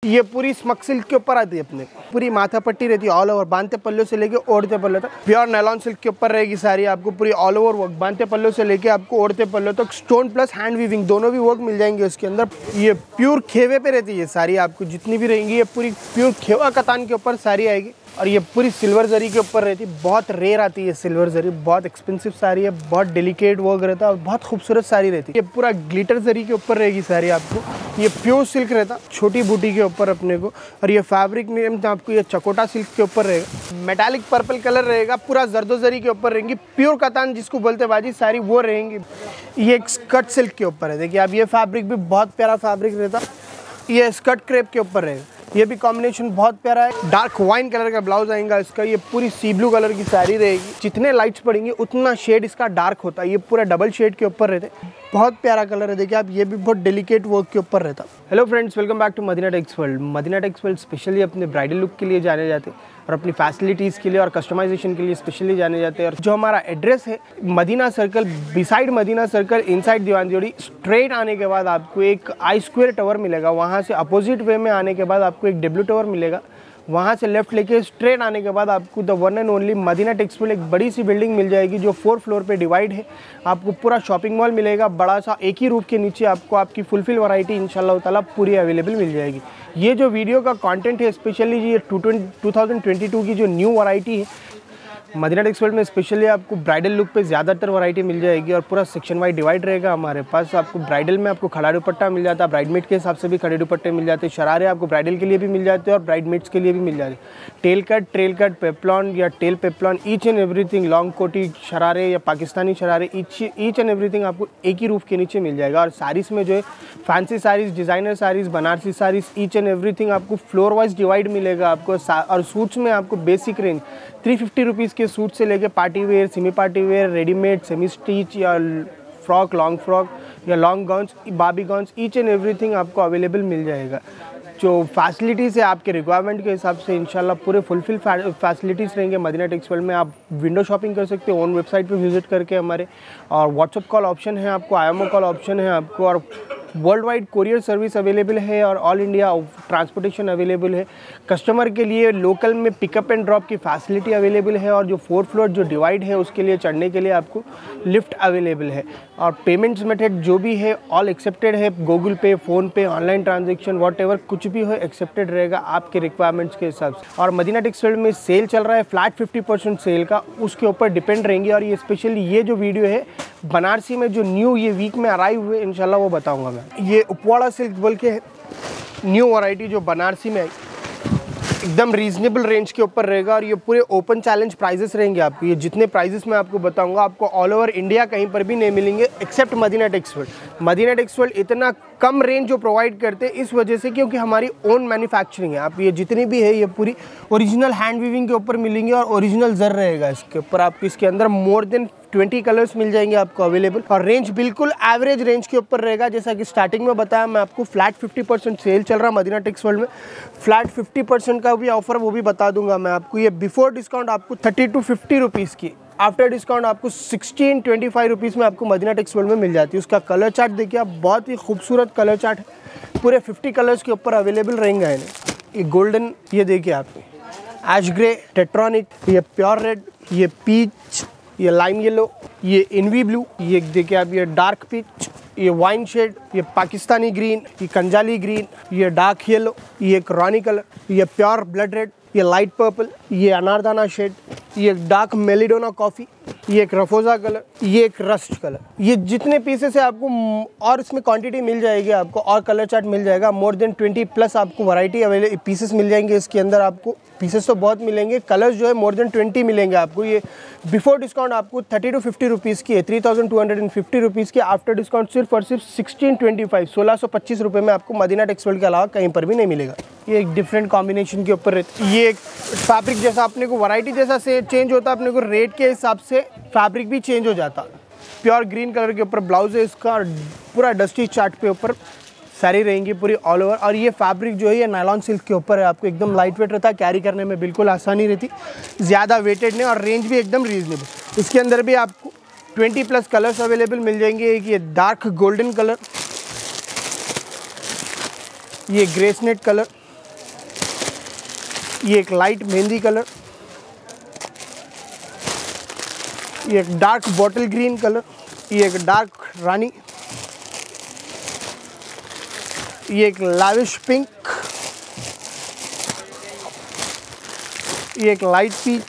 ये पूरी स्मक सिल्क के ऊपर आती है अपने, पूरी माथा पट्टी रहती है ऑल ओवर, बांधते पल्लों से लेके ओढ़ते पल्लों तक। प्योर नायलॉन सिल्क के ऊपर रहेगी साड़ी आपको, पूरी ऑल ओवर वर्क, बांधते पल्लों से लेके आपको ओढ़ते पल्लों तक। स्टोन प्लस हैंड वीविंग दोनों भी वर्क मिल जाएंगे इसके अंदर। ये प्योर खेवे पे रहती है साड़ी आपको, जितनी भी रहेंगी ये पूरी प्योर खेवा कतान के ऊपर साड़ी आएगी। और ये पूरी सिल्वर जरी के ऊपर रहती है, बहुत रेयर आती है सिल्वर जरी, बहुत एक्सपेंसिव साड़ी है, बहुत डेलिकेट वर्क रहता है और बहुत खूबसूरत साड़ी रहती है। ये पूरा ग्लिटर जरी के ऊपर रहेगी साड़ी आपको। ये प्योर सिल्क रहता, छोटी बूटी के ऊपर अपने को। और ये फैब्रिक में आपको ये चकोटा सिल्क के ऊपर रहेगा, मेटालिक पर्पल कलर रहेगा, पूरा जरदोजरी के ऊपर रहेंगी। प्योर कतान जिसको बोलते बाजी साड़ी वो रहेंगी। ये एक स्कर्ट सिल्क के ऊपर है, देखिए आप, ये फैब्रिक भी बहुत प्यारा फैब्रिक रहता। ये स्कर्ट क्रेप के ऊपर रहेगा, ये भी कॉम्बिनेशन बहुत प्यारा है। डार्क वाइन कलर का ब्लाउज आएगा इसका। ये पूरी सी ब्लू कलर की साड़ी रहेगी, जितने लाइट्स पड़ेंगे उतना शेड इसका डार्क होता है। ये पूरा डबल शेड के ऊपर रहते, बहुत प्यारा कलर है, देखिए आप, ये भी बहुत डेलिकेट वर्क के ऊपर रहता। Hello friends, welcome back to Madina Tex World. Madina Tex World specially अपने ब्राइडल लुक के लिए जाने जाते हैं और अपनी फैसिलिटीज़ के लिए और कस्टमाइजेशन के लिए स्पेशली जाने जाते हैं। और जो हमारा एड्रेस है Madina Circle, beside Madina Circle, inside Diwan जोड़ी, स्ट्रेट आने के बाद आपको एक आई स्क्वायर टावर मिलेगा। वहाँ से अपोजिट वे में आने के बाद आपको एक डब्ल्यू टावर मिलेगा। वहाँ से लेफ्ट लेके स्ट्रेट आने के बाद आपको the one and only Madina Tex World एक बड़ी सी बिल्डिंग मिल जाएगी जो 4 फ्लोर पे डिवाइड है। आपको पूरा शॉपिंग मॉल मिलेगा बड़ा सा, एक ही रूफ के नीचे आपको आपकी फुलफिल वैरायटी इंशाल्लाह ताला पूरी अवेलेबल मिल जाएगी। ये जो वीडियो का कंटेंट है स्पेशली ये 2022 की जो न्यू वैरायटी है मदीना टेक्स वर्ल्ड में, स्पेशली आपको ब्राइडल लुक पे ज़्यादातर वैरायटी मिल जाएगी और पूरा सेक्शन वाइज डिवाइड रहेगा हमारे पास। आपको ब्राइडल में आपको खड़ा दुपट्टा मिल जाता है, ब्राइडमेड के हिसाब से भी खड़े दुपट्टे मिल जाते हैं, शरारे आपको ब्राइडल के लिए भी मिल जाते हैं और ब्राइडमेड्स के लिए भी मिल जाते हैं। Tail cut, trail cut, peplum या tail peplum, each and everything, long कोटी शरारे या पाकिस्तानी शरारे, ईच एंड एवरीथिंग आपको एक ही रूफ के नीचे मिल जाएगा। और साड़ीज़ में जो है fancy saris, designer saris, Banarasi saris, each and everything आपको फ्लोर वाइज डिवाइड मिलेगा आपको। और सूट्स में आपको बेसिक रेंज 350 रुपीज़ के सूट से लेके party wear, semi party wear, readymade, semi stitch या फ्रॉक, लॉन्ग फ्रॉक या long gowns, baby gowns, each and everything आपको अवेलेबल मिल जाएगा। जो फैसिलिटीज़ है आपके रिक्वायरमेंट के हिसाब से इंशाल्लाह पूरे फुलफिल फैसिलिटीज़ रहेंगे मदीना टेक्स वर्ल्ड में। आप विंडो शॉपिंग कर सकते हो ऑन वेबसाइट पे विजिट करके हमारे, और व्हाट्सअप कॉल ऑप्शन है आपको, IMO कॉल ऑप्शन है आपको, और world wide courier service available है और ऑल इंडिया ट्रांसपोर्टेशन अवेलेबल है। कस्टमर के लिए लोकल में पिकअप एंड ड्रॉप की फैसिलिटी अवेलेबल है और जो 4 फ्लोर जो डिवाइड है उसके लिए चढ़ने के लिए आपको लिफ्ट अवेलेबल है। और पेमेंट्स मेथड जो भी है ऑल एक्सेप्टेड है, Google Pay, PhonePe, online transaction, whatever कुछ भी हो एक्सेप्टेड रहेगा आपके रिक्वायरमेंट्स के हिसाब से। और मदीना टेक्स वर्ल्ड में सेल चल रहा है फ्लैट 50% सेल का, उसके ऊपर डिपेंड रहेंगे। और ये स्पेशली ये जो वीडियो है बनारसी में जो न्यू ये वीक में अराइव हुए इंशाल्लाह वो बताऊंगा मैं। ये उपवाड़ा सिल्क बोल के न्यू वैरायटी जो बनारसी में आई, एकदम रीजनेबल रेंज के ऊपर रहेगा और ये पूरे ओपन चैलेंज प्राइजेस रहेंगे आपको। ये जितने प्राइजेस मैं आपको बताऊंगा आपको ऑल ओवर इंडिया कहीं पर भी नहीं मिलेंगे except Madina Tex World. Madina Tex World इतना कम रेंज जो प्रोवाइड करते हैं इस वजह से क्योंकि हमारी ओन मैन्युफैक्चरिंग है। आप ये जितनी भी है ये पूरी ओरिजिनल हैंड वीविंग के ऊपर मिलेंगे और ओरिजिनल जर रहेगा इसके ऊपर। आपको इसके अंदर मोर देन 20 कलर्स मिल जाएंगे आपको अवेलेबल और रेंज बिल्कुल एवरेज रेंज के ऊपर रहेगा। जैसा कि स्टार्टिंग में बताया मैं आपको फ्लैट 50% सेल चल रहा है मदीना टेक्स वर्ल्ड में। फ्लैट 50% का भी ऑफर वो भी बता दूंगा मैं आपको। ये बिफोर डिस्काउंट आपको 30 to 50 रुपीज़ की, आफ्टर डिस्काउंट आपको 16-25 रुपीज़ में आपको मदीना टेक्स वर्ल्ड में मिल जाती है। उसका कलर चार्ट देखिए आप, बहुत ही खूबसूरत कलर चार्ट है, पूरे 50 कलर्स के ऊपर अवेलेबल रहेंगे। ये गोल्डन, ये देखिए आप, ऐश ग्रे, टेट्रॉनिक, ये प्योर रेड, ये पीच, ये लाइम येलो, ये इनवी ब्लू, ये देखिए आप, ये डार्क पीच, ये वाइन शेड, ये पाकिस्तानी ग्रीन, ये कंजाली ग्रीन, ये डार्क येलो, ये एक रॉनी कलर, ये प्योर ब्लड रेड, ये लाइट पर्पल, ये अनारदाना शेड, ये डार्क मेलिडोना कॉफ़ी, ये एक रफोजा कलर, ये एक रस्ट कलर। ये जितने पीसेस है आपको और इसमें क्वांटिटी मिल जाएगी आपको और कलर चार्ट मिल जाएगा। मोर देन 20 प्लस आपको वैरायटी अवेलेबल पीसेस मिल जाएंगे इसके अंदर। आपको पीसेस तो बहुत मिलेंगे, कलर्स जो है मोर देन 20 मिलेंगे आपको। ये बिफोर डिस्काउंट आपको 30 to 50 रुपीज़ की है, 3250 रुपीज़ की। आफ्टर डिस्काउंट सिर्फ और सिर्फ 1625 रुपये में आपको मदीना टेक्स वर्ल्ड के अलावा कहीं पर भी नहीं मिलेगा। ये एक डिफरेंट कॉम्बिनेशन के ऊपर रहती है। ये एक फैब्रिक जैसा अपने को वैरायटी जैसा से चेंज होता है, अपने को रेट के हिसाब से फैब्रिक भी चेंज हो जाता। प्योर ग्रीन कलर के ऊपर ब्लाउज है इसका और पूरा डस्टी चार्ट पे ऊपर साड़ी रहेंगी पूरी ऑल ओवर। और ये फैब्रिक जो है ये नायलॉन सिल्क के ऊपर है, आपको एकदम लाइट वेट रहता है, कैरी करने में बिल्कुल आसानी रहती, ज़्यादा वेटेड नहीं और रेंज भी एकदम रीजनेबल। इसके अंदर भी आपको 20 प्लस कलर्स अवेलेबल मिल जाएंगे। एक ये डार्क गोल्डन कलर, ये ग्रेसनेट कलर, ये एक लाइट मेहंदी कलर, ये एक डार्क बॉटल ग्रीन कलर, ये एक डार्क रानी, ये एक लैविश पिंक, ये एक लाइट पीच।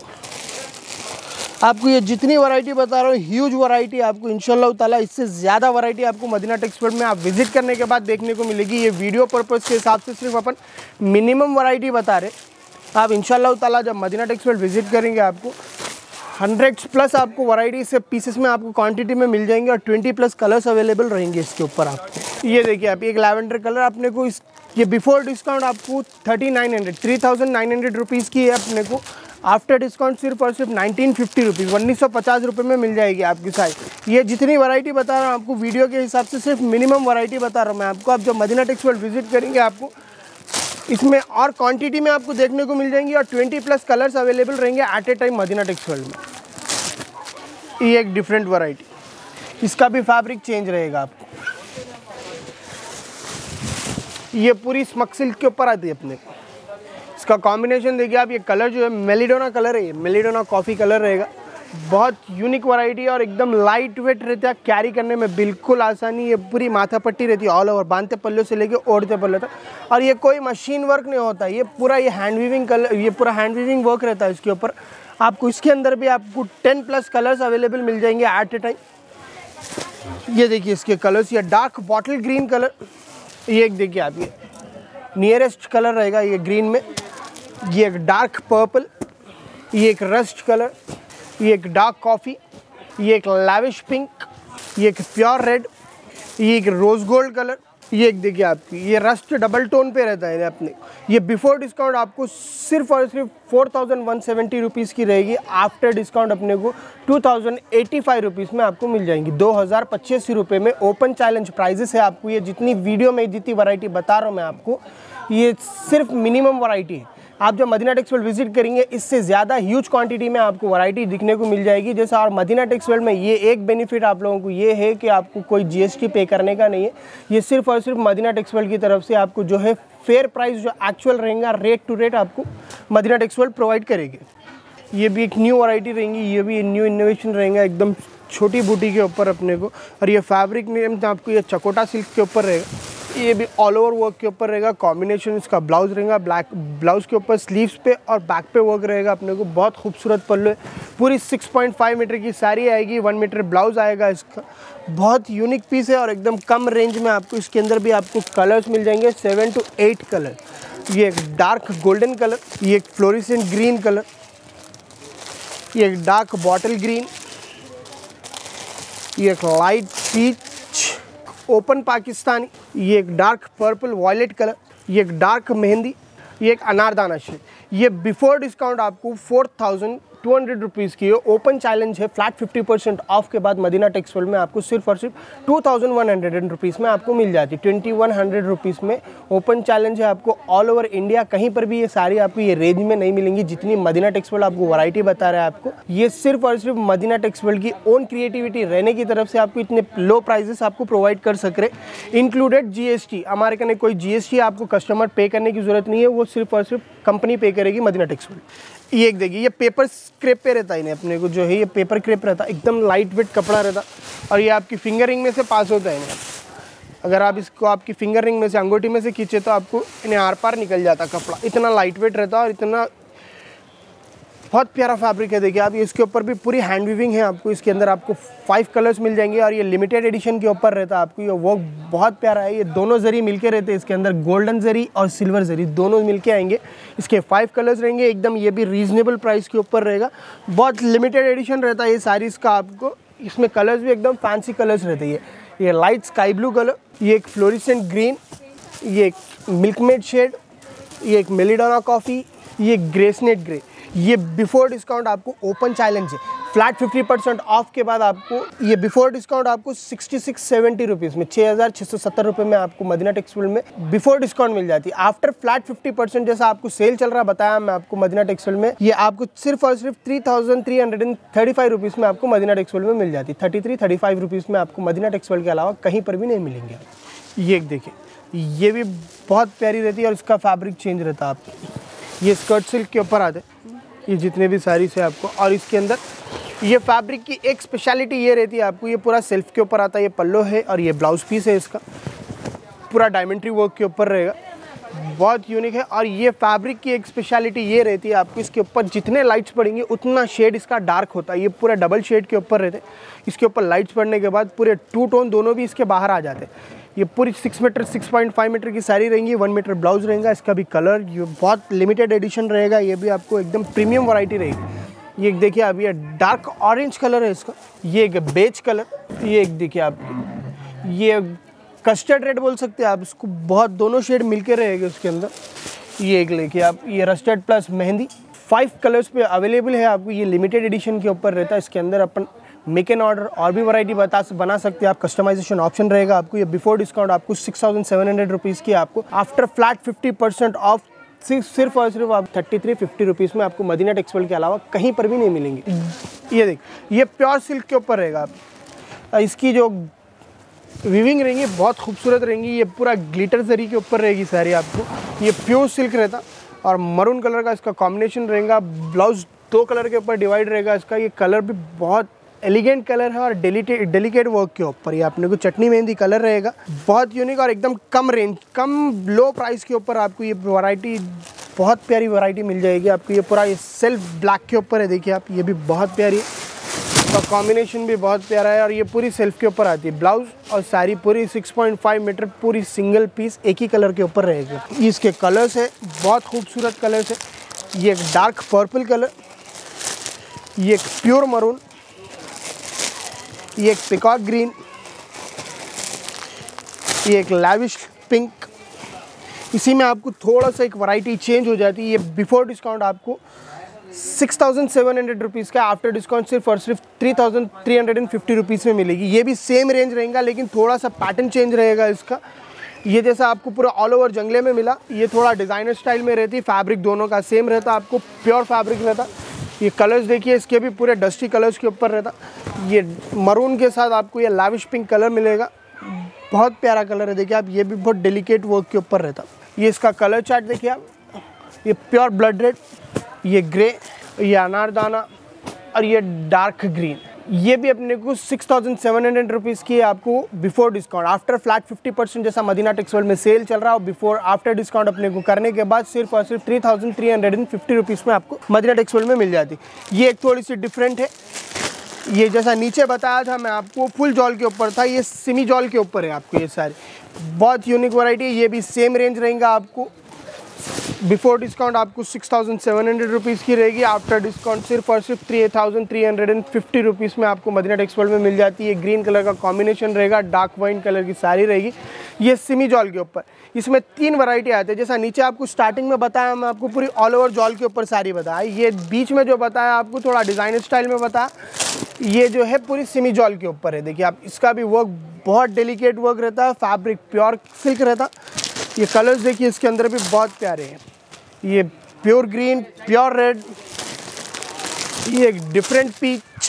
आपको ये जितनी वैरायटी बता रहा हूँ ह्यूज वैरायटी आपको इंशाल्लाह ताला, इससे ज़्यादा वैरायटी आपको मदीना टेक्सटाइल में आप विजिट करने के बाद देखने को मिलेगी। ये वीडियो पर्पज़ के हिसाब से सिर्फ अपन मिनिमम वैरायटी बता रहे। आप इंशाल्लाह ताला जब मदीना टेक्सटाइल विजिट करेंगे आपको 100+ आपको वैरायटी से पीसेस में आपको क्वांटिटी में मिल जाएंगे और 20+ कलर्स अवेलेबल रहेंगे इसके ऊपर आपको। ये देखिए आप एक लैवेंडर कलर अपने को ये बिफोर डिस्काउंट आपको 3900 रुपीज़ की है, अपने को आफ्टर डिस्काउंट सिर्फ और सिर्फ 1950 रुपीज़ 1950 रुपये में मिल जाएगी आपकी साइज। ये जितनी वैरायटी बता रहा हूँ आपको वीडियो के हिसाब से सिर्फ मिनिमम वैरायटी बता रहा हूँ मैं आपको। आप जब मदीना टेक्सटाइल विजिट करेंगे आपको इसमें और क्वांटिटी में आपको देखने को मिल जाएंगी और 20+ कलर्स अवेलेबल रहेंगे at a time Madina Textile में। ये एक डिफरेंट वैरायटी, इसका भी फैब्रिक चेंज रहेगा आपको। ये पूरी स्मक सिल्क के ऊपर आती है अपने को। इसका कॉम्बिनेशन देखिए आप, ये कलर जो है मेलिडोना कलर है, ये मेलिडोना कॉफ़ी कलर रहेगा। बहुत यूनिक वैरायटी और एकदम लाइट वेट रहता है, कैरी करने में बिल्कुल आसानी। ये पूरी माथा पट्टी रहती है ऑल ओवर, बांधते पल्ले से लेके ओढ़ते पल्ले तक। और ये कोई मशीन वर्क नहीं होता, ये पूरा ये हैंड वीविंग कलर, ये पूरा हैंड वीविंग वर्क रहता है इसके ऊपर। आपको इसके अंदर भी आपको 10+ कलर्स अवेलेबल मिल जाएंगे एट ए टाइम। ये देखिए इसके कलर्स, ये डार्क बॉटल ग्रीन कलर, ये एक देखिए आप, ये नियरेस्ट कलर रहेगा ये ग्रीन में। ये एक डार्क पर्पल, ये एक रस्ट कलर, ये एक डार्क कॉफ़ी, ये एक लैविश पिंक, ये एक प्योर रेड, ये एक रोज़ गोल्ड कलर, ये एक देखिए आपकी ये रस्ट डबल टोन पे रहता है अपने। ये बिफोर डिस्काउंट आपको सिर्फ और सिर्फ 4170 रुपीज़ की रहेगी। आफ्टर डिस्काउंट अपने को 2085 रुपीज़ में आपको मिल जाएंगी। 2085 रुपये में ओपन चैलेंज प्राइजेस है आपको। ये जितनी वीडियो में जितनी वैरायटी बता रहा हूँ मैं आपको, ये सिर्फ मिनिमम वैरायटी है। आप जब मदीना टेक्सटाइल विजिट करेंगे इससे ज़्यादा ह्यूज क्वांटिटी में आपको वैरायटी दिखने को मिल जाएगी। जैसा और मदीना टेक्सटाइल में ये एक बेनिफिट आप लोगों को ये है कि आपको कोई GST पे करने का नहीं है। ये सिर्फ और सिर्फ मदीना टेक्सटाइल की तरफ से आपको जो है फेयर प्राइस जो एक्चुअल रहेगा रेट टू रेट आपको मदीना टेक्सटाइल प्रोवाइड करेगी। ये भी एक न्यू वैरायटी रहेंगी, ये भी न्यू इनोवेशन रहेगा एकदम छोटी बूटी के ऊपर अपने को। और ये फैब्रिक नेम आपको ये चकोटा सिल्क के ऊपर रहेगा। ये भी ऑल ओवर वर्क के ऊपर रहेगा। कॉम्बिनेशन इसका ब्लाउज रहेगा, ब्लैक ब्लाउज के ऊपर स्लीव्स पे और बैक पे वर्क रहेगा अपने को। बहुत खूबसूरत पल्लू है। पूरी 6.5 मीटर की साड़ी आएगी, 1 मीटर ब्लाउज आएगा इसका। बहुत यूनिक पीस है और एकदम कम रेंज में आपको इसके अंदर भी आपको कलर्स मिल जाएंगे 7 to 8 कलर। ये एक डार्क गोल्डन कलर, ये एक फ्लोरिसेंट ग्रीन कलर, ये एक डार्क बॉटल ग्रीन, ये एक लाइट पीच ओपन पाकिस्तानी, ये एक डार्क पर्पल वॉयलेट कलर, ये एक डार्क मेहंदी, ये एक अनारदाना शेड। ये बिफोर डिस्काउंट आपको 4200 रुपीज़ की है। ओपन चैलेंज है, फ्लैट 50% ऑफ के बाद मदीना टेक्सटाइल में आपको सिर्फ और सिर्फ 2100 रुपीज़ में आपको मिल जाती है। 2100 रुपीज़ में ओपन चैलेंज है। आपको ऑल ओवर इंडिया कहीं पर भी ये साड़ी आपको ये रेंज में नहीं मिलेंगी जितनी मदीना टेक्सटाइल आपको वैरायटी बता रहा है आपको। ये सिर्फ और सिर्फ मदीना टेक्सटाइल की ओन क्रिएटिविटी रहने की तरफ से आपको इतने लो प्राइजेस आपको प्रोवाइड कर सक रहे। इंक्लूडेड GST, हमारे कहने कोई GST आपको कस्टमर पे करने की ज़रूरत नहीं है, वो सिर्फ और सिर्फ कंपनी पे करेगी मदीना टेक्सटाइल। ये एक देखिए, ये पेपर क्रेप पे रहता है इन्हें अपने को जो है, ये पेपर क्रेप रहता है, एकदम लाइट वेट कपड़ा रहता और ये आपकी फिंगर रिंग में से पास होता है इन्हें। अगर आप इसको आपकी फिंगर रिंग में से अंगूठी में से खींचे तो आपको इन्हें आर पार निकल जाता कपड़ा। इतना लाइट वेट रहता है और इतना बहुत प्यारा फैब्रिक है। देखिए आप, ये इसके ऊपर भी पूरी हैंड वीविंग है आपको। इसके अंदर आपको 5 कलर्स मिल जाएंगे और ये लिमिटेड एडिशन के ऊपर रहता है आपको। ये वर्क बहुत प्यारा है। ये दोनों जरी मिलके रहते हैं इसके अंदर, गोल्डन जरी और सिल्वर जरी दोनों मिलके आएंगे। इसके 5 कलर्स रहेंगे एकदम। ये भी रीजनेबल प्राइस के ऊपर रहेगा। बहुत लिमिटेड एडिशन रहता है ये साड़ीज़ का आपको। इसमें कलर्स भी एकदम फैंसी कलर्स रहते हैं। ये लाइट स्काई ब्लू कलर, ये एक फ्लोरिसेंट ग्रीन, ये एक मिल्कमेड शेड, ये एक मेलिडोना कॉफ़ी, ये ग्रेसनेट ग्रे। ये बिफोर डिस्काउंट आपको ओपन चैलेंज है। फ्लैट 50% ऑफ के बाद आपको ये बिफोर डिस्काउंट आपको 6670 रुपीज़ में 6670 रुपये में आपको मदीना टेक्सटाइल में बिफोर डिस्काउंट मिल जाती है। आफ्टर फ्लैट 50% जैसा आपको सेल चल रहा बताया मैं आपको मदीना टेक्सटाइल में, ये आपको सिर्फ और सिर्फ 3335 रुपीज़ में आपको मदीना टेक्सटाइल में मिल जाती है। 3335 रुपीज़ में आपको मदीना टेक्सटाइल के अलावा कहीं पर भी नहीं मिलेंगे। ये एक देखिए, ये भी बहुत प्यारी रहती है और इसका फैब्रिक चेंज रहता है आपको। ये स्कर्ट सिल्क के ऊपर आते हैं ये जितने भी साड़ीज़ है आपको। और इसके अंदर ये फैब्रिक की एक स्पेशलिटी ये रहती है आपको, ये पूरा सेल्फ के ऊपर आता है। ये पल्लो है और ये ब्लाउज पीस है इसका, पूरा डायमंड्री वर्क के ऊपर रहेगा, बहुत यूनिक है। और ये फैब्रिक की एक स्पेशलिटी ये रहती है आपको, इसके ऊपर जितने लाइट्स पड़ेंगे उतना शेड इसका डार्क होता है। ये पूरा डबल शेड के ऊपर रहते हैं। इसके ऊपर लाइट्स पड़ने के बाद पूरे 2 टोन दोनों भी इसके बाहर आ जाते हैं। ये पूरी 6 मीटर 6.5 मीटर की साड़ी रहेंगी, 1 मीटर ब्लाउज रहेगा। इसका भी कलर ये बहुत लिमिटेड एडिशन रहेगा, ये भी आपको एकदम प्रीमियम वैरायटी रहेगी। ये देखिए आप, ये डार्क ऑरेंज कलर है इसका, ये एक बेज कलर, ये एक देखिए आप, ये कस्टर्ड रेड बोल सकते हैं आप इसको, बहुत दोनों शेड मिलके रहेंगे उसके अंदर। ये एक लेके आप, ये रस्टर्ड प्लस मेहंदी, 5 कलर्स पे अवेलेबल है आपको। ये लिमिटेड एडिशन के ऊपर रहता है। इसके अंदर अपन मेक एन ऑर्डर और भी वैरायटी बना सकते हैं आप, कस्टमाइजेशन ऑप्शन रहेगा आपको। ये बिफोर डिस्काउंट आपको 6700 रुपीज़ की आपको, आफ्टर फ्लैट 50% ऑफ सिर्फ और सिर्फ आप 3350 रुपीज़ में आपको मदीना टेक्सटाइल के अलावा कहीं पर भी नहीं मिलेंगे। ये देख, ये प्योर सिल्क के ऊपर रहेगा आप। इसकी जो वीविंग रहेंगी बहुत खूबसूरत रहेंगी। ये पूरा ग्लिटर जरी के ऊपर रहेगी सारी आपको। ये प्योर सिल्क रहता और मरून कलर का इसका कॉम्बिनेशन रहेगा। ब्लाउज 2 कलर के ऊपर डिवाइड रहेगा इसका। ये कलर भी बहुत एलिगेंट कलर है और डेलिकेट वर्क के ऊपर। ये आपने को चटनी मेहंदी कलर रहेगा, बहुत यूनिक और एकदम कम रेंज, कम लो प्राइस के ऊपर आपको ये वैरायटी, बहुत प्यारी वैरायटी मिल जाएगी आपको। ये पूरा ये सेल्फ ब्लैक के ऊपर है, देखिए आप, ये भी बहुत प्यारी है और कॉम्बिनेशन भी बहुत प्यारा है। और ये पूरी सेल्फ के ऊपर आती है। ब्लाउज और साड़ी पूरी 6.5 मीटर पूरी सिंगल पीस एक ही कलर के ऊपर रहेगी। इसके कलर्स है, बहुत खूबसूरत कलर्स है। ये एक डार्क पर्पल कलर, ये एक प्योर मरून, ये एक पिकॉक ग्रीन, ये एक लैविश पिंक। इसी में आपको थोड़ा सा एक वैरायटी चेंज हो जाती है। ये बिफोर डिस्काउंट आपको 6700 रुपीज़ का, आफ्टर डिस्काउंट सिर्फ और सिर्फ 3350 रुपीज़ में मिलेगी। ये भी सेम रेंज रहेगा लेकिन थोड़ा सा पैटर्न चेंज रहेगा इसका। ये जैसा आपको पूरा ऑल ओवर जंगले में मिला, ये थोड़ा डिज़ाइनर स्टाइल में रहती है। फैब्रिक दोनों का सेम रहता, आपको प्योर फैब्रिक रहता। ये कलर्स देखिए इसके भी पूरे डस्टी कलर्स के ऊपर रहता। ये मरून के साथ आपको ये लैविश पिंक कलर मिलेगा, बहुत प्यारा कलर है। देखिए आप, ये भी बहुत डेलिकेट वर्क के ऊपर रहता। ये इसका कलर चार्ट देखिए आप, ये प्योर ब्लड रेड, ये ग्रे, ये अनारदाना और ये डार्क ग्रीन। ये भी अपने को 6700 रुपीज़ की है आपको बिफोर डिस्काउंट। आफ्टर फ्लैट 50% जैसा मदीना टेक्सटाइल में सेल चल रहा है, और बिफोर आफ्टर डिस्काउंट अपने को करने के बाद सिर्फ और सिर्फ 3350 रुपीज़ में आपको मदीना टेक्सटाइल में मिल जाती। ये एक थोड़ी सी डिफरेंट है। ये जैसा नीचे बताया था मैं आपको फुल जॉल के ऊपर था, ये सेमी जॉल के ऊपर है आपको। ये सारी बहुत यूनिक वैरायटी है। ये भी सेम रेंज रहेगा आपको। बिफोर डिस्काउंट आपको 6700 रुपीज़ की रहेगी, आफ्टर डिस्काउंट सिर्फ और सिर्फ 3350 रुपीज़ में आपको मदीना टेक्सटाइल में मिल जाती है। ग्रीन कलर का कॉम्बिनेशन रहेगा, डार्क वाइन कलर की साड़ी रहेगी। ये सेमी जॉल के ऊपर, इसमें 3 वैरायटी आते हैं। जैसा नीचे आपको स्टार्टिंग में बताया, मैं आपको पूरी ऑल ओवर जॉल के ऊपर साड़ी बताया। ये बीच में जो बताया आपको थोड़ा डिज़ाइनर स्टाइल में बताया, ये जो है पूरी सेमी जॉल के ऊपर है। देखिए आप, इसका भी वर्क बहुत डेलिकेट वर्क रहता है, फैब्रिक प्योर सिल्क रहता। ये कलर्स देखिए इसके अंदर भी बहुत प्यारे हैं। ये प्योर ग्रीन, प्योर रेड, ये एक डिफरेंट पीच,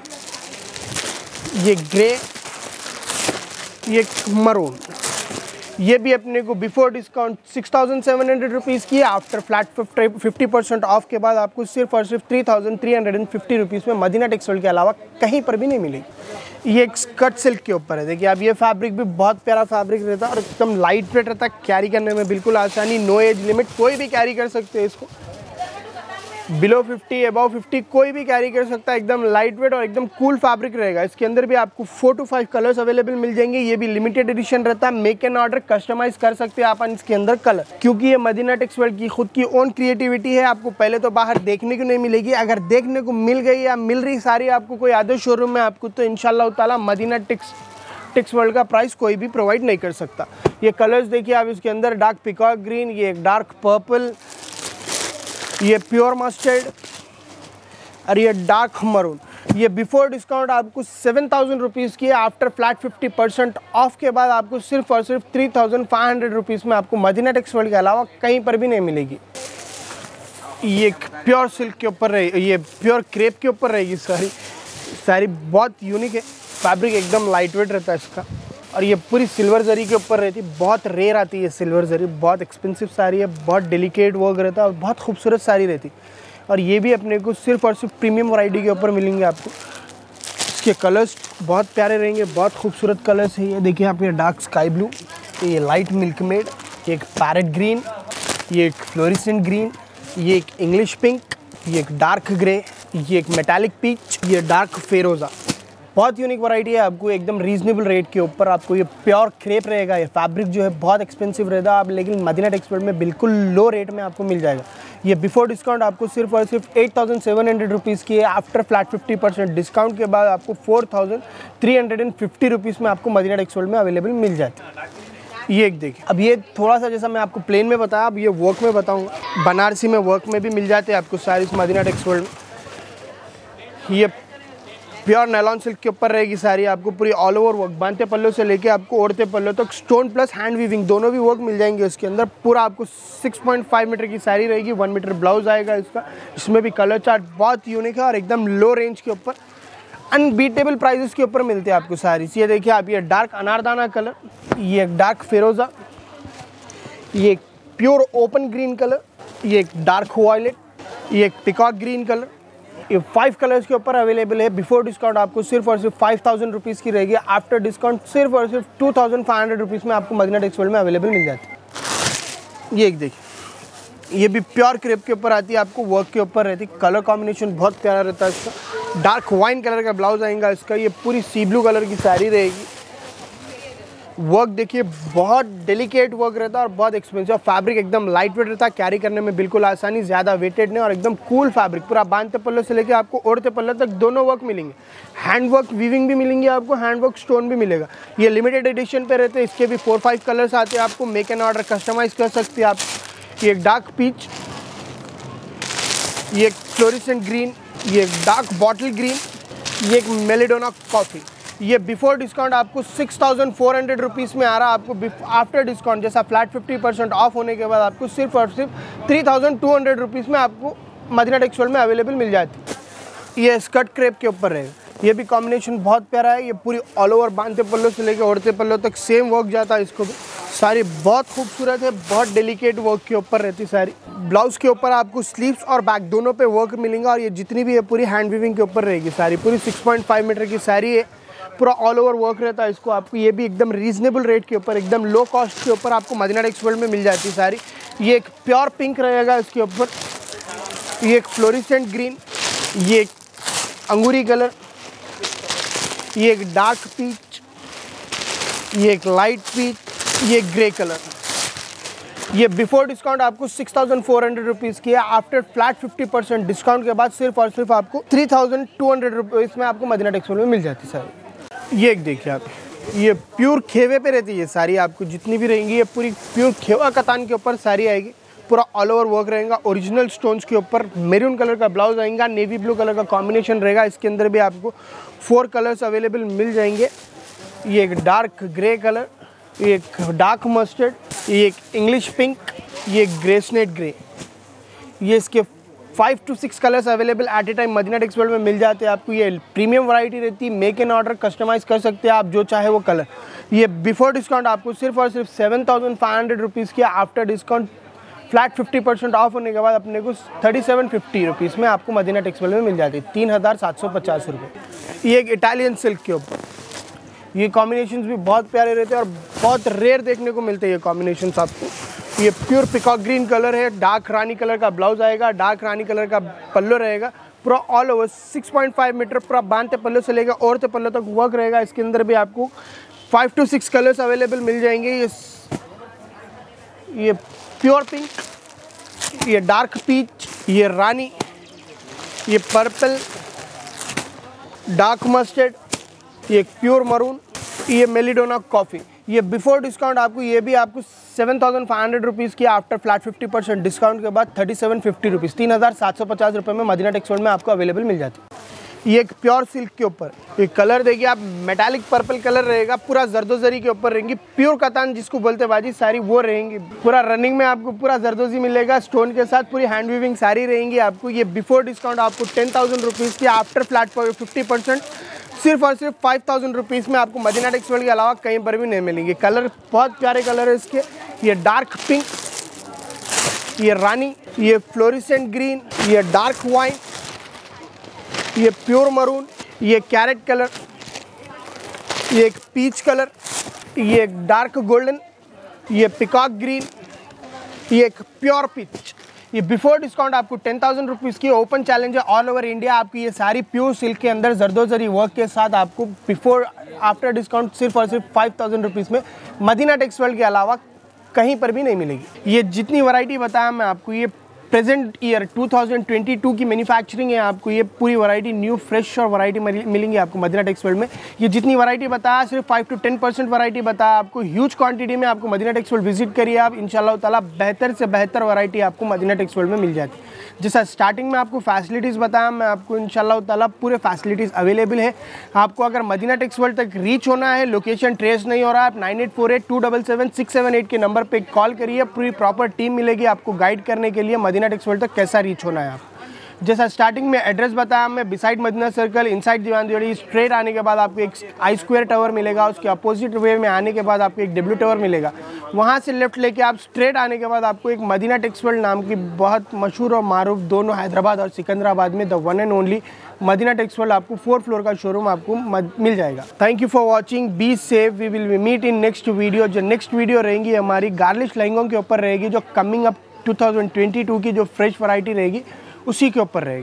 ये ग्रे, ये मरून। ये भी अपने को बिफोर डिस्काउंट 6700 रुपीज़ की है, आफ्टर फ्लैट 50% ऑफ के बाद आपको सिर्फ और सिर्फ 3350 रुपीज़ में मदीना टेक्सटाइल के अलावा कहीं पर भी नहीं मिलेगी। ये एक स्कर्ट सिल्क के ऊपर है। देखिए आप, ये फैब्रिक भी बहुत प्यारा फैब्रिक रहता है और एकदम लाइट वेट रहता है, कैरी करने में बिल्कुल आसानी, नो एज लिमिट, कोई भी कैरी कर सकते हैं इसको। बिलो 50 अबव 50 कोई भी कैरी कर सकता है। एकदम लाइट वेट और एकदम कूल फैब्रिक रहेगा। इसके अंदर भी आपको 4 to 5 कलर्स अवेलेबल मिल जाएंगे। ये भी लिमिटेड एडिशन रहता है, मेक एन ऑर्डर, कस्टमाइज कर सकते हैं आप इसके अंदर कलर, क्योंकि ये मदीना टेक्सटाइल की खुद की ओन क्रिएटिविटी है। आपको पहले तो बाहर देखने को नहीं मिलेगी, अगर देखने को मिल गई या मिल रही सारी आपको कोई अदर शोरूम में आपको, तो इंशाल्लाह ताला मदीना टेक्सटाइल का प्राइस कोई भी प्रोवाइड नहीं कर सकता। ये कलर्स देखिए आप, इसके अंदर डार्क पिकॉक ग्रीन, ये एक डार्क पर्पल, ये प्योर मस्टर्ड और ये डार्क मरून। ये बिफोर डिस्काउंट आपको 7000 रुपीज़ की है, आफ्टर फ्लैट 50% ऑफ के बाद आपको सिर्फ और सिर्फ 3500 रुपीज़ में आपको मदीना टेक्सटाइल के अलावा कहीं पर भी नहीं मिलेगी। ये प्योर सिल्क के ऊपर रहेगी, ये प्योर क्रेप के ऊपर रहेगी सारी बहुत यूनिक है। फैब्रिक एकदम लाइट वेट रहता है इसका। और ये पूरी सिल्वर जरी के ऊपर रहती है, बहुत रेयर आती है सिल्वर जरी, बहुत एक्सपेंसिव साड़ी है, बहुत डेलिकेट वर्क रहता है और बहुत खूबसूरत साड़ी रहती है। और ये भी अपने को सिर्फ और सिर्फ प्रीमियम वैरायटी के ऊपर मिलेंगे आपको। इसके कलर्स बहुत प्यारे रहेंगे, बहुत खूबसूरत कलर्स है। ये देखिए आप, ये डार्क स्काई ब्लू, ये लाइट मिल्क मेड, ये एक पैरेट ग्रीन, ये एक फ्लोरिसेंट ग्रीन, ये एक इंग्लिश पिंक, ये एक डार्क ग्रे, ये एक मेटालिक पीच, ये डार्क फेरोज़ा। बहुत यूनिक वैरायटी है आपको, एकदम रीजनेबल रेट के ऊपर आपको ये प्योर क्रेप रहेगा। ये फैब्रिक जो है बहुत एक्सपेंसिव रहता है आप, लेकिन मदीना टेक्सटाइल में बिल्कुल लो रेट में आपको मिल जाएगा। ये बिफोर डिस्काउंट आपको सिर्फ और सिर्फ 8700 रुपीज़ की है। आफ्टर फ्लैट 50% डिस्काउंट के बाद आपको 4350 रुपीज़ में आपको मदीना टेक्सटाइल में अवेलेबल मिल जाती है। ये एक देखिए, अब ये थोड़ा सा जैसा मैं आपको प्लेन में बताया, अब ये वर्क में बताऊँगा। बनारसी में वर्क में भी मिल जाते हैं आपको सारी मदीना टेक्सटाइल में। ये प्योर नायलॉन सिल्क के ऊपर रहेगी साड़ी, आपको पूरी ऑल ओवर वर्क, बांधते पल्लों से लेके आपको ओढ़ते पल्लों तक स्टोन प्लस हैंड वीविंग दोनों भी वर्क मिल जाएंगे इसके अंदर। पूरा आपको 6.5 मीटर की साड़ी रहेगी, 1 मीटर ब्लाउज आएगा इसका। इसमें भी कलर चार्ट बहुत यूनिक है और एकदम लो रेंज के ऊपर अनबीटेबल प्राइजेस के ऊपर मिलते हैं आपको साड़ी। ये देखिए आप, ये डार्क अनारदाना कलर, ये एक डार्क फिरोज़ा, ये एक प्योर ओपन ग्रीन कलर, ये एक डार्क वायलेट, ये एक पिकॉक ग्रीन कलर। ये 5 कलर्स के ऊपर अवेलेबल है। बिफोर डिस्काउंट आपको सिर्फ और सिर्फ 5000 रुपीज़ की रहेगी। आफ्टर डिस्काउंट सिर्फ और सिर्फ 2500 रुपीज़ में आपको मदीना टेक्सटाइल में अवेलेबल मिल जाती है। ये एक देखिए, ये भी प्योर क्रेप के ऊपर आती है, आपको वर्क के ऊपर रहती है। कलर कॉम्बिनेशन बहुत प्यारा रहता है इसका। डार्क वाइन कलर का ब्लाउज आएगा इसका। ये पूरी सी ब्लू कलर की साड़ी रहेगी। वर्क देखिए बहुत डेलिकेट वर्क रहता है और बहुत एक्सपेंसिव। फैब्रिक एकदम लाइट वेट रहता है, कैरी करने में बिल्कुल आसानी, ज़्यादा वेटेड नहीं और एकदम कूल फैब्रिक। पूरा बांधते पल्ले से लेके आपको ओढ़ते पल्ले तक दोनों वर्क मिलेंगे। हैंड वर्क वीविंग भी मिलेंगे आपको, हैंड वर्क स्टोन भी मिलेगा। ये लिमिटेड एडिशन पे रहते हैं, इसके भी 4-5 कलर्स आते हैं आपको। मेक एन ऑर्डर कस्टमाइज़ कर सकते हैं आप। ये एक डार्क पीच, ये एक फ्लोरिसेंट ग्रीन, ये एक डार्क बॉटल ग्रीन, ये एक मेलेडोना कॉफ़ी। ये बिफोर डिस्काउंट आपको 6400 रुपीज़ में आ रहा है आपको। आफ्टर डिस्काउंट जैसा फ्लैट 50% ऑफ होने के बाद आपको सिर्फ और सिर्फ 3200 रुपीज़ में आपको मदीना टेक्सटाइल में अवेलेबल मिल जाती है। ये स्कर्ट क्रेप के ऊपर रहेगा। ये भी कॉम्बिनेशन बहुत प्यारा है। ये पूरी ऑल ओवर बांधते पल्लों से लेकर ओढ़ते पल्लों तक सेम वर्क जाता है इसको भी। साड़ी बहुत खूबसूरत है, बहुत डेलिकेट वर्क के ऊपर रहती है साड़ी। ब्लाउज़ के ऊपर आपको स्लीव्स और बैक दोनों पे वर्क मिलेंगे और ये जितनी भी है पूरी हैंड वीविंग के ऊपर रहेगी साड़ी। पूरी 6.5 मीटर की साड़ी है, पूरा ऑल ओवर वर्क रहता है इसको आपको। ये भी एकदम रीजनेबल रेट के ऊपर, एकदम लो कॉस्ट के ऊपर आपको मदीना टेक्सटाइल में मिल जाती है साड़ी। ये एक प्योर पिंक रहेगा इसके ऊपर, ये एक फ्लोरिसेंट ग्रीन, ये एक अंगूरी कलर, ये एक डार्क पीच, ये एक लाइट पीच, ये ग्रे कलर। ये बिफोर डिस्काउंट आपको 6400 रुपीज़ की है। आफ्टर फ्लैट 50% डिस्काउंट के बाद सिर्फ और सिर्फ आपको 3200 रुपीज़ में आपको मदीना टेक्सटाइल में मिल जाती है साड़ी। ये एक देखिए आप, ये प्योर खेवे पे रहती है साड़ी, आपको जितनी भी रहेंगी ये पूरी प्योर खेवा कतान के ऊपर साड़ी आएगी। पूरा ऑल ओवर वर्क रहेगा, ओरिजिनल स्टोन्स के ऊपर। मैरून कलर का ब्लाउज आएगा, नेवी ब्लू कलर का कॉम्बिनेशन रहेगा। इसके अंदर भी आपको 4 कलर्स अवेलेबल मिल जाएंगे। ये एक डार्क ग्रे कलर, ये एक डार्क मस्टर्ड, ये एक इंग्लिश पिंक, ये एक ग्रेसनेट ग्रे। ये इसके 5 to 6 colours available at a time Madina Textile में मिल जाते हैं आपको। ये प्रीमियम वैरायटी रहती है, मेक एन ऑर्डर कस्टमाइज़ कर सकते हैं आप जो चाहे वो कलर। ये बिफोर डिस्काउंट आपको सिर्फ और सिर्फ 7500 रुपीज़ की। आफ्टर डिस्काउंट फ्लैट 50% ऑफ होने के बाद अपने को 3750 रुपीज़ में आपको मदीना टेक्सटाइल में मिल जाती है, 3750 रुपये। ये एक इटालियन सिल्क के ऊपर, ये कॉम्बिनेशंस भी बहुत प्यारे रहते हैं और बहुत रेयर देखने को मिलते हैं ये कॉम्बिनेशंस आपको। ये प्योर पिकॉक ग्रीन कलर है, डार्क रानी कलर का ब्लाउज आएगा, डार्क रानी कलर का पल्लो रहेगा। पूरा ऑल ओवर 6.5 मीटर पूरा बांधते पल्ले से लेकर ओढ़ते पल्ले तक वर्क रहेगा। इसके अंदर भी आपको 5 to 6 कलर्स अवेलेबल मिल जाएंगे। ये प्योर पिंक, ये डार्क पीच, ये रानी, ये पर्पल, डार्क मस्टर्ड, ये प्योर मरून, ये मेलिडोना कॉफ़ी। ये बिफोर डिस्काउंट आपको ये भी आपको 7500 रुपीज़ की। आफ्टर फ्लैट 50% डिस्काउंट के बाद 3750 रुपीज़, 3750 रुपये में मदीना टेक्सटाइल में आपको अवेलेबल मिल जाती है। ये एक प्योर सिल्क के ऊपर, ये कलर देखिए आप, मेटालिक पर्पल कलर रहेगा। पूरा जरदोजरी के ऊपर रहेंगी, प्योर कतान जिसको बोलते बाजी सारी वो रहेंगी। पूरा रनिंग में आपको पूरा जरदोजी मिलेगा स्टोन के साथ, पूरी हैंड वीविंग सारी रहेंगी आपको। ये बिफोर डिस्काउंट आपको 10,000 रुपीज़ की। आफ्टर फ्लैट 50% सिर्फ और सिर्फ 5000 रुपीज़ में आपको मदीना टेक्सटाइल के अलावा कहीं पर भी नहीं मिलेंगे। कलर बहुत प्यारे कलर है इसके, ये डार्क पिंक, ये रानी, ये फ्लोरिसेंट ग्रीन, ये डार्क वाइन, ये प्योर मरून, ये कैरेट कलर, ये एक पीच कलर, ये एक डार्क गोल्डन, ये पिकॉक ग्रीन, ये एक प्योर पीच। ये बिफोर डिस्काउंट आपको 10,000 रुपीज़ की ओपन चैलेंज है ऑल ओवर इंडिया। आपकी ये सारी प्योर सिल्क के अंदर जरदोजरी वर्क के साथ आपको बिफोर आफ्टर डिस्काउंट सिर्फ और सिर्फ 5,000 रुपीज़ में मदीना टेक्सटाइल के अलावा कहीं पर भी नहीं मिलेगी। ये जितनी वैरायटी बताया मैं आपको, ये प्रेजेंट ईयर 2022 की मैन्युफैक्चरिंग है। आपको ये पूरी वैरायटी न्यू फ्रेश और वैरायटी मिलेंगी आपको मदीना टेक्सटाइल में। ये जितनी वैरायटी बताया सिर्फ 5 to 10% वैरायटी बताया आपको। ह्यूज क्वांटिटी में आपको मदीना टेक्सटाइल विजिट करिए आप, इंशाल्लाह ताला बेहतर से बेहतर वैरायटी आपको मदीना टेक्सटाइल में मिल जाती है। जैसा स्टार्टिंग में आपको फैसिलिटीज़ बताया मैं आपको, इंशाल्लाह ताला पूरे फैसिलिटीज़ अवेलेबल है। आपको अगर मदीना टेक्सटाइल तक रीच होना है, लोकेशन ट्रेस नहीं हो रहा है, आप 9848277678 के नंबर पे कॉल करिए। पूरी प्रॉपर टीम मिलेगी आपको गाइड करने के लिए मदीना टेक्सटाइल तक कैसा रीच होना है आप। जैसा स्टार्टिंग में एड्रेस बताया मैं, beside Madina Circle, inside Diwan Devdi, straight आने के बाद आपको एक आई स्क्वायर टावर मिलेगा। उसके अपोजिट वे में आने के बाद आपको एक डब्ल्यू टावर मिलेगा। वहाँ से लेफ्ट लेके आप स्ट्रेट आने के बाद आपको एक मदीना टेक्सटाइल नाम की बहुत मशहूर और मारूफ, दोनों हैदराबाद और सिकंदराबाद में, the one and only Madina Textile आपको 4 फ्लोर का शोरूम आपको मिल जाएगा। Thank you for watching, be safe, we will meet in next video. जो नेक्स्ट वीडियो रहेगी हमारी गार्लिश लहंगों के ऊपर रहेगी, जो कमिंग अप 2022 की जो फ्रेश वैरायटी रहेगी उसी के ऊपर रहेगी।